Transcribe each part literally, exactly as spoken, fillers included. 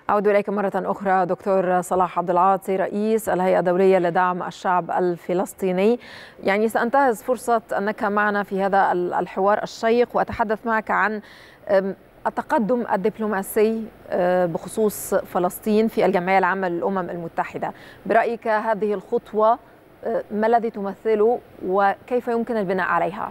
أعود إليك مرة أخرى دكتور صلاح عبد العاطي رئيس الهيئة الدولية لدعم الشعب الفلسطيني. يعني سأنتهز فرصة أنك معنا في هذا الحوار الشيق وأتحدث معك عن التقدم الدبلوماسي بخصوص فلسطين في الجمعية العامة للأمم المتحدة. برأيك هذه الخطوة ما الذي تمثله وكيف يمكن البناء عليها؟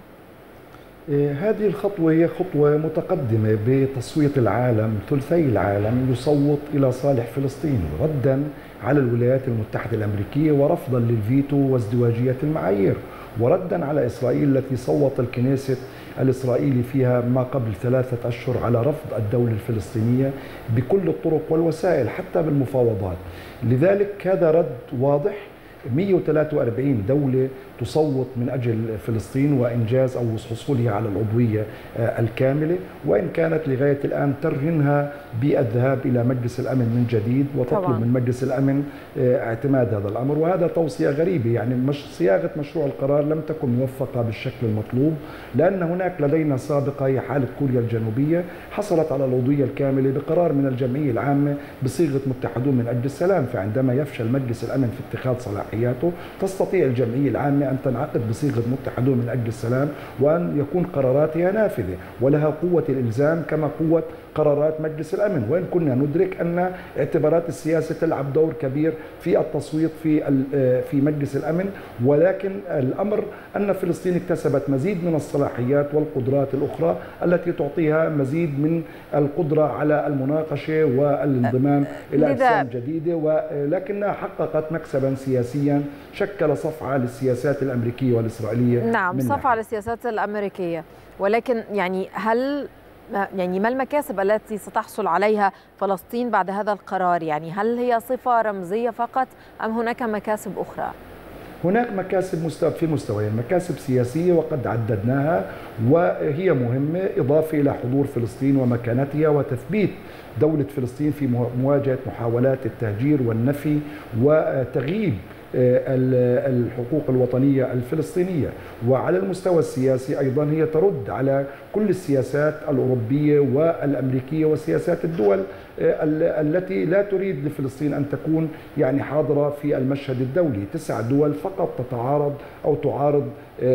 هذه الخطوة هي خطوة متقدمة بتصويت العالم، ثلثي العالم يصوت إلى صالح فلسطين ردا على الولايات المتحدة الأمريكية ورفضا للفيتو وازدواجية المعايير، وردا على إسرائيل التي صوت الكنيست الإسرائيلي فيها ما قبل ثلاثة أشهر على رفض الدولة الفلسطينية بكل الطرق والوسائل حتى بالمفاوضات. لذلك هذا رد واضح. مئة وثلاثة وأربعين دولة تصوت من أجل فلسطين وإنجاز أو حصولها على العضوية الكاملة، وإن كانت لغاية الآن ترهنها بالذهاب إلى مجلس الأمن من جديد وتطلب طبعا. من مجلس الأمن اعتماد هذا الأمر، وهذا توصية غريبة. يعني مش صياغة مشروع القرار لم تكن موفقة بالشكل المطلوب، لأن هناك لدينا سابقة هي حالة كوريا الجنوبية حصلت على العضوية الكاملة بقرار من الجمعية العامة بصيغة متحدون من أجل السلام، فعندما يفشل مجلس الأمن في اتخاذ صلاحياته تستطيع الجمعية العامة أن تنعقد بصيغة متحدون من أجل السلام وأن يكون قراراتها نافذة ولها قوة الإلزام كما قوة قرارات مجلس الأمن، وإن كنا ندرك أن اعتبارات السياسة تلعب دور كبير في التصويت في في مجلس الأمن، ولكن الأمر أن فلسطين اكتسبت مزيد من الصلاحيات والقدرات الأخرى التي تعطيها مزيد من القدرة على المناقشة والانضمام إلى أجسام جديدة، ولكنها حققت مكسبا سياسيا شكل صفعة للسياسات الأمريكية والإسرائيلية. نعم، صفعة للسياسات الأمريكية، ولكن يعني هل يعني ما المكاسب التي ستحصل عليها فلسطين بعد هذا القرار؟ يعني هل هي صفة رمزية فقط أم هناك مكاسب أخرى؟ هناك مكاسب في مستويين، مكاسب سياسية وقد عددناها وهي مهمة، إضافة إلى حضور فلسطين ومكانتها وتثبيت دولة فلسطين في مواجهة محاولات التهجير والنفي وتغييب الحقوق الوطنية الفلسطينية. وعلى المستوى السياسي أيضا هي ترد على كل السياسات الأوروبية والأمريكية وسياسات الدول التي لا تريد لفلسطين أن تكون يعني حاضرة في المشهد الدولي. تسع دول فقط تتعارض أو تعارض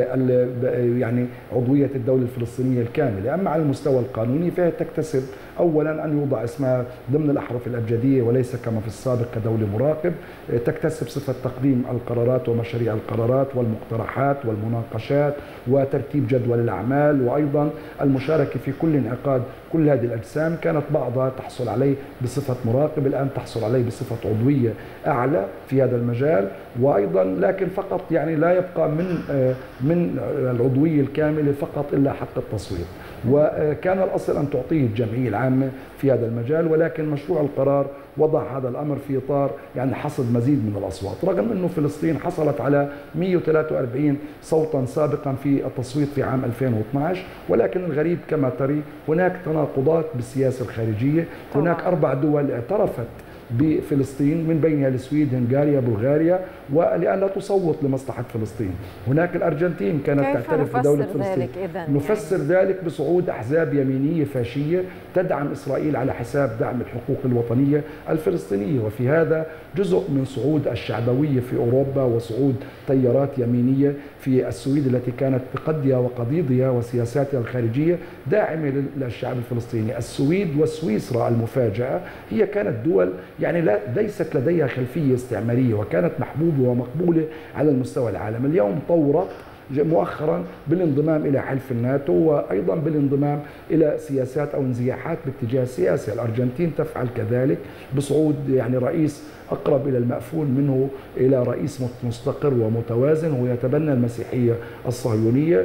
يعني عضوية الدولة الفلسطينية الكاملة. أما على المستوى القانوني فهي تكتسب أولا أن يوضع اسمها ضمن الأحرف الأبجدية وليس كما في السابق كدولة مراقب، تكتسب صفة تقديم القرارات ومشاريع القرارات والمقترحات والمناقشات وترتيب جدول الأعمال، وأيضا المشاركة في كل انعقاد كل هذه الأجسام. كانت بعضها تحصل عليه بصفة مراقب، الآن تحصل عليه بصفة عضوية أعلى في هذا المجال، وأيضا لكن فقط يعني لا يبقى من من العضوية الكاملة فقط إلا حق التصويت، وكان الأصل أن تعطيه الجمعية العامة في هذا المجال، ولكن مشروع القرار وضع هذا الأمر في إطار يعني حصد مزيد من الأصوات، رغم أنه فلسطين حصلت على مئة وثلاثة وأربعين صوتا سابقا في التصويت في عام ألفين واثني عشر، ولكن الغريب كما تري هناك تناقضات بالسياسة الخارجية. هناك أربع دول اعترفت بفلسطين من بينها السويد، هنغاريا، بلغاريا، والآن لا تصوت لمصلحة فلسطين. هناك الأرجنتين كانت تعترف بدولة فلسطين. نفسر يعني. ذلك بصعود أحزاب يمينية فاشية تدعم إسرائيل على حساب دعم الحقوق الوطنية الفلسطينية، وفي هذا جزء من صعود الشعبوية في أوروبا وصعود تيارات يمينية في السويد التي كانت بقدها وقضيضها وسياساتها الخارجية داعمة للشعب الفلسطيني. السويد وسويسرا المفاجأة هي كانت دول يعني لا ليست لديها خلفية استعمارية وكانت محبوبة ومقبولة على المستوى العالمي. اليوم طورت مؤخرا بالانضمام إلى حلف الناتو وأيضا بالانضمام إلى سياسات أو انزياحات باتجاه السياسة. الأرجنتين تفعل كذلك بصعود يعني رئيس أقرب إلى المأفول منه إلى رئيس مستقر ومتوازن ويتبنى المسيحية الصهيونية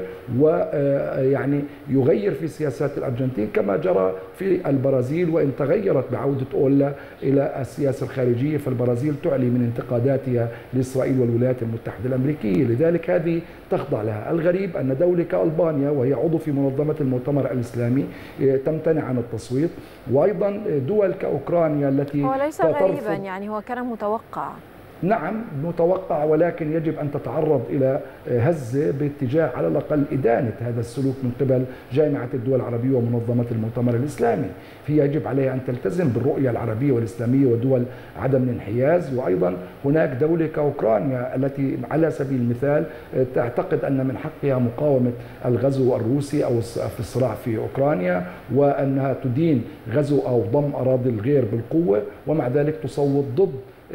ويعني يغير في سياسات الأرجنتين كما جرى في البرازيل، وإن تغيرت بعودة أولا إلى السياسة الخارجية، فالبرازيل تعلي من انتقاداتها لإسرائيل والولايات المتحدة الأمريكية، لذلك هذه تخضع لها. الغريب أن دولة كألبانيا وهي عضو في منظمة المؤتمر الإسلامي تمتنع عن التصويت، وأيضا دول كأوكرانيا التي هو ليس غريبا، يعني هو كان متوقع. نعم متوقع، ولكن يجب أن تتعرض إلى هزة باتجاه على الأقل إدانة هذا السلوك من قبل جامعة الدول العربية ومنظمة المؤتمر الإسلامي. هي يجب عليها أن تلتزم بالرؤية العربية والإسلامية ودول عدم الانحياز. وأيضا هناك دولة كأوكرانيا التي على سبيل المثال تعتقد أن من حقها مقاومة الغزو الروسي أو في الصراع في أوكرانيا، وأنها تدين غزو أو ضم أراضي الغير بالقوة، ومع ذلك تصوت ضد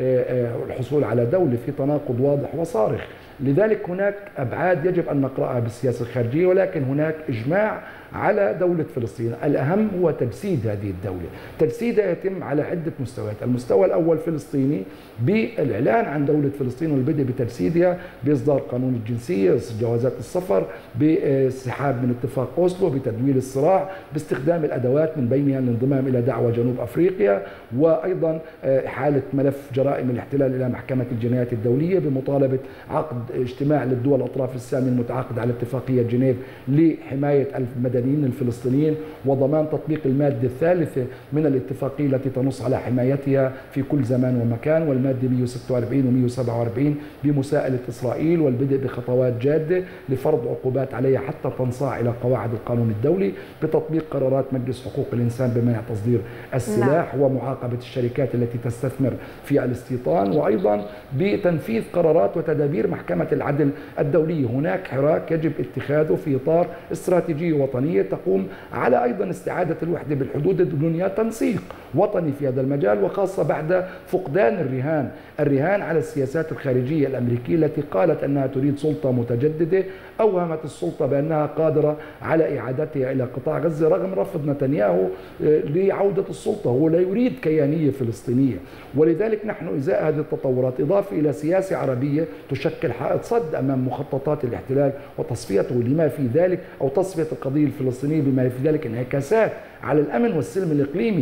الحصول على دولة، في تناقض واضح وصارخ. لذلك هناك أبعاد يجب أن نقرأها بالسياسة الخارجية، ولكن هناك إجماع على دولة فلسطين. الأهم هو تجسيد هذه الدولة. تجسيدها يتم على عدة مستويات. المستوى الأول فلسطيني بالإعلان عن دولة فلسطين والبدء بتجسيدها بإصدار قانون الجنسية، جوازات السفر، بالسحاب من اتفاق أوسلو، بتدويل الصراع، باستخدام الأدوات من بينها الانضمام إلى دعوة جنوب أفريقيا، وأيضا حالة ملف جرائم الاحتلال إلى محكمة الجنايات الدولية، بمطالبة عقد اجتماع للدول الأطراف السامية المتعاقد على اتفاقية جنيف لحماية المدنيين الفلسطينيين وضمان تطبيق المادة الثالثة من الاتفاقية التي تنص على حمايتها في كل زمان ومكان، والمادة مئة وستة وأربعين و مئة وسبعة وأربعين بمساءلة إسرائيل، والبدء بخطوات جادة لفرض عقوبات عليها حتى تنصاع إلى قواعد القانون الدولي، بتطبيق قرارات مجلس حقوق الإنسان بمنع تصدير السلاح لا. ومعاقبة الشركات التي تستثمر في الاستيطان، وأيضا بتنفيذ قرارات وتدابير محكمة العدل الدولية. هناك حراك يجب اتخاذه في إطار استراتيجية وطنية تقوم على أيضا استعادة الوحدة بالحدود الدنيا، تنسيق وطني في هذا المجال، وخاصة بعد فقدان الرهان الرهان على السياسات الخارجية الأمريكية التي قالت أنها تريد سلطة متجددة، أوهمت السلطة بأنها قادرة على إعادتها إلى قطاع غزة رغم رفض نتنياهو لعودة السلطة. هو لا يريد كيانية فلسطينية، ولذلك نحن إزاء هذه التطورات إضافة إلى سياسة عربية تشكل حائط صد أمام مخططات الاحتلال وتصفيته لما في ذلك، أو تصفية القضية الفلسطينية بما في ذلك انعكاسات على الأمن والسلم الإقليمي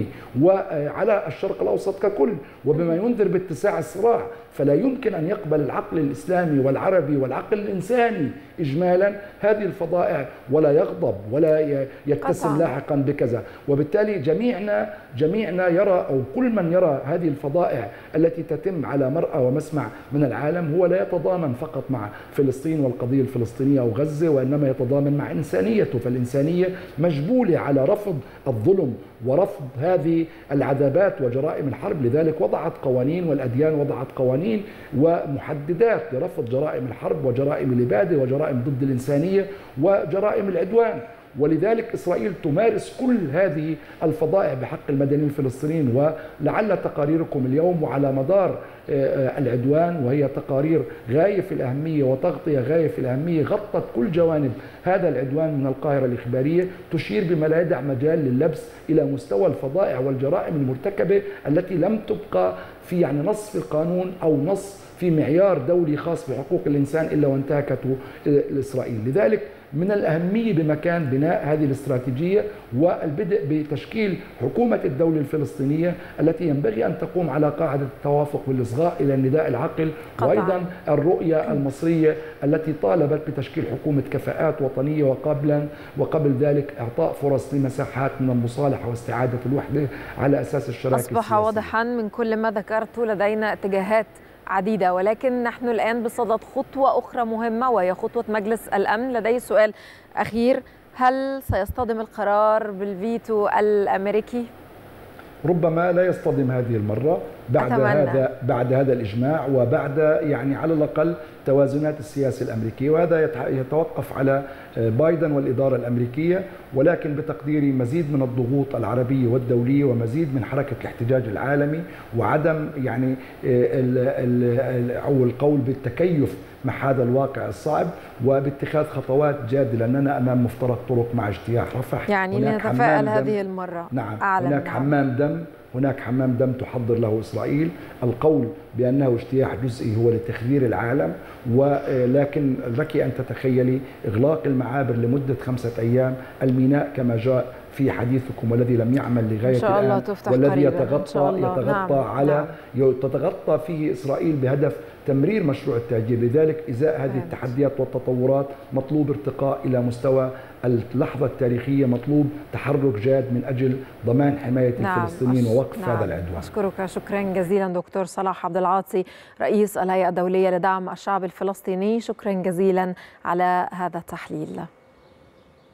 وعلى الشرق الأوسط ككل، وبما ينذر باتساع الصراع. فلا يمكن أن يقبل العقل الإسلامي والعربي والعقل الإنساني إجمالا هذه الفضائع ولا يغضب ولا يتسم لاحقا بكذا. وبالتالي جميعنا جميعنا يرى، أو كل من يرى هذه الفضائع التي تتم على مرأى ومسمع من العالم هو لا يتضامن فقط مع فلسطين والقضية الفلسطينية أو غزة، وإنما يتضامن مع إنسانيته. فالإنسانية مجبولة على رفض الظلم ورفض هذه العذابات وجرائم الحرب. لذلك وضعت قوانين، والأديان وضعت قوانين ومحددات لرفض جرائم الحرب وجرائم الإبادة وجرائم ضد الإنسانية وجرائم العدوان. ولذلك إسرائيل تمارس كل هذه الفضائع بحق المدنيين الفلسطينيين. ولعل تقاريركم اليوم وعلى مدار العدوان، وهي تقارير غاية في الأهمية وتغطية غاية في الأهمية، غطت كل جوانب هذا العدوان من القاهرة الإخبارية، تشير بما لا يدع مجال لللبس إلى مستوى الفضائع والجرائم المرتكبة التي لم تبقى في يعني نص في القانون أو نص في معيار دولي خاص بحقوق الإنسان إلا وانتهكته إسرائيل. لذلك من الأهمية بمكان بناء هذه الاستراتيجية والبدء بتشكيل حكومة الدولة الفلسطينية التي ينبغي أن تقوم على قاعدة التوافق والإصغاء إلى النداء العاقل، وأيضا الرؤية المصرية التي طالبت بتشكيل حكومة كفاءات وطنية، وقبلا وقبل ذلك إعطاء فرص لمساحات من المصالحة واستعادة الوحدة على أساس الشراكة السياسية. أصبح واضحا من كل ما ذكرت لدينا اتجاهات عديدة، ولكن نحن الآن بصدد خطوة أخرى مهمة وهي خطوة مجلس الأمن. لدي سؤال أخير، هل سيصطدم القرار بالفيتو الأمريكي؟ ربما لا يصطدم هذه المرة بعد أتمنى. هذا بعد هذا الإجماع وبعد يعني على الأقل توازنات السياسة الأمريكية، وهذا يتوقف على بايدن والإدارة الأمريكية. ولكن بتقديري مزيد من الضغوط العربية والدولية ومزيد من حركة الاحتجاج العالمي وعدم يعني أو القول بالتكيف مع هذا الواقع الصعب وباتخاذ خطوات جادة، لأننا أمام مفترق طرق مع اجتياح رفح. يعني نتفائل هذه المرة. نعم، هناك حمام دم هناك حمام دم تحضر له إسرائيل. القول بأنه اجتياح جزئي هو لتخدير العالم، ولكن لك أن تتخيلي إغلاق المعابر لمدة خمسة أيام، الميناء كما جاء في حديثكم والذي لم يعمل لغاية إن شاء الله الآن تفتح والذي قريباً يتغطى إن شاء الله. يتغطى نعم. على نعم. تتغطى فيه إسرائيل بهدف تمرير مشروع التهجير. لذلك إزاء هذه التحديات والتطورات مطلوب ارتقاء إلى مستوى اللحظة التاريخية، مطلوب تحرك جاد من أجل ضمان حماية نعم. الفلسطينيين ووقف نعم. هذا العدوان. أشكرك شكرا جزيلا دكتور صلاح عبد العاطي رئيس الهيئة الدولية لدعم الشعب الفلسطيني، شكرا جزيلا على هذا التحليل.